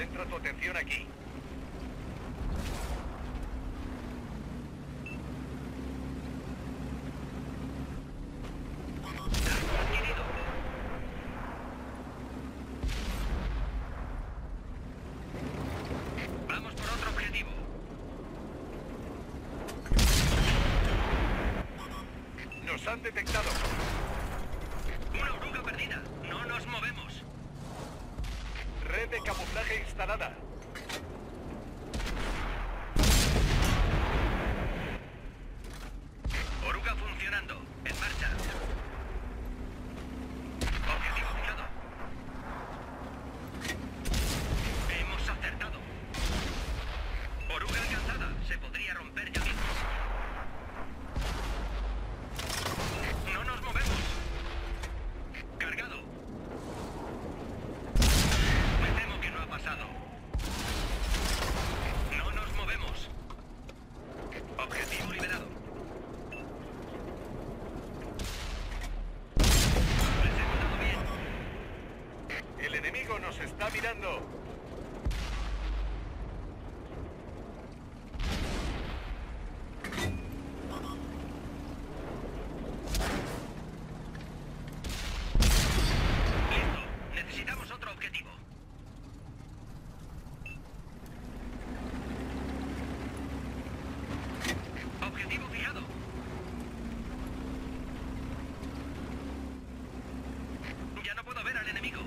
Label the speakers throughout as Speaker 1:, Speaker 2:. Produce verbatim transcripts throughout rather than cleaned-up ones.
Speaker 1: Concentra tu atención aquí.
Speaker 2: Vamos por otro objetivo.
Speaker 1: Nos han detectado.
Speaker 2: Una oruga perdida. No nos movemos.
Speaker 1: Red de camuflaje instalada.
Speaker 2: Oruga funcionando. En marcha. Objetivo fijado. Hemos acertado. Oruga alcanzada. Se podría romper ya mismo. No nos movemos. Cargado. Me temo que no ha pasado. No nos movemos. Objetivo liberado. Les hemos dado bien.
Speaker 1: El enemigo nos está mirando.
Speaker 2: Listo. Necesitamos otro objetivo. Objetivo fijado. Ya no puedo ver al enemigo.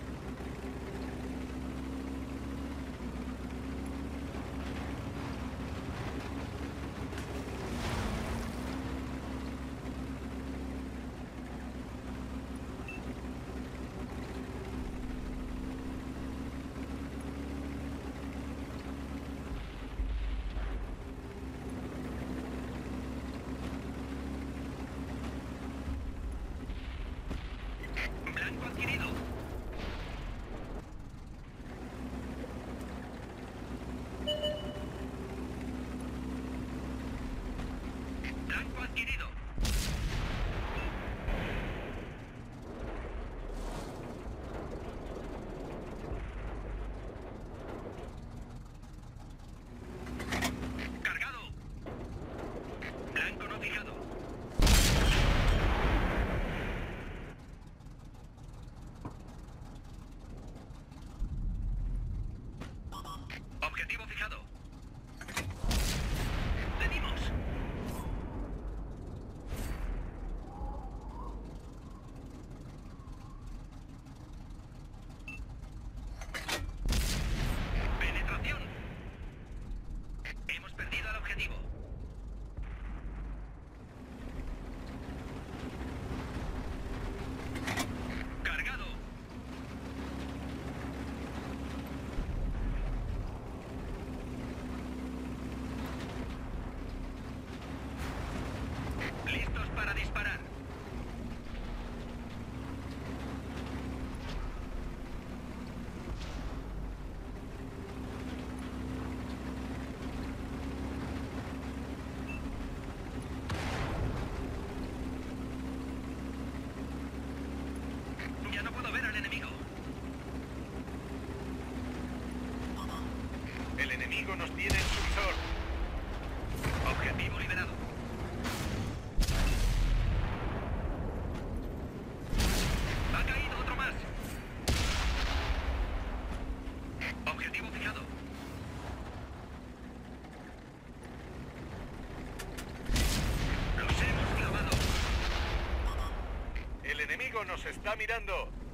Speaker 2: Blanco adquirido. Blanco adquirido. Cargado. Blanco no fijado. Objetivo fijado. Le dimos. Penetración. Hemos perdido el objetivo. Cargado. Listos para disparar. Ya no puedo ver al enemigo.
Speaker 1: El enemigo nos tiene en su visor.
Speaker 2: Objetivo liberado. Ha caído otro más. Objetivo fijado. Los hemos clavado.
Speaker 1: El enemigo nos está mirando.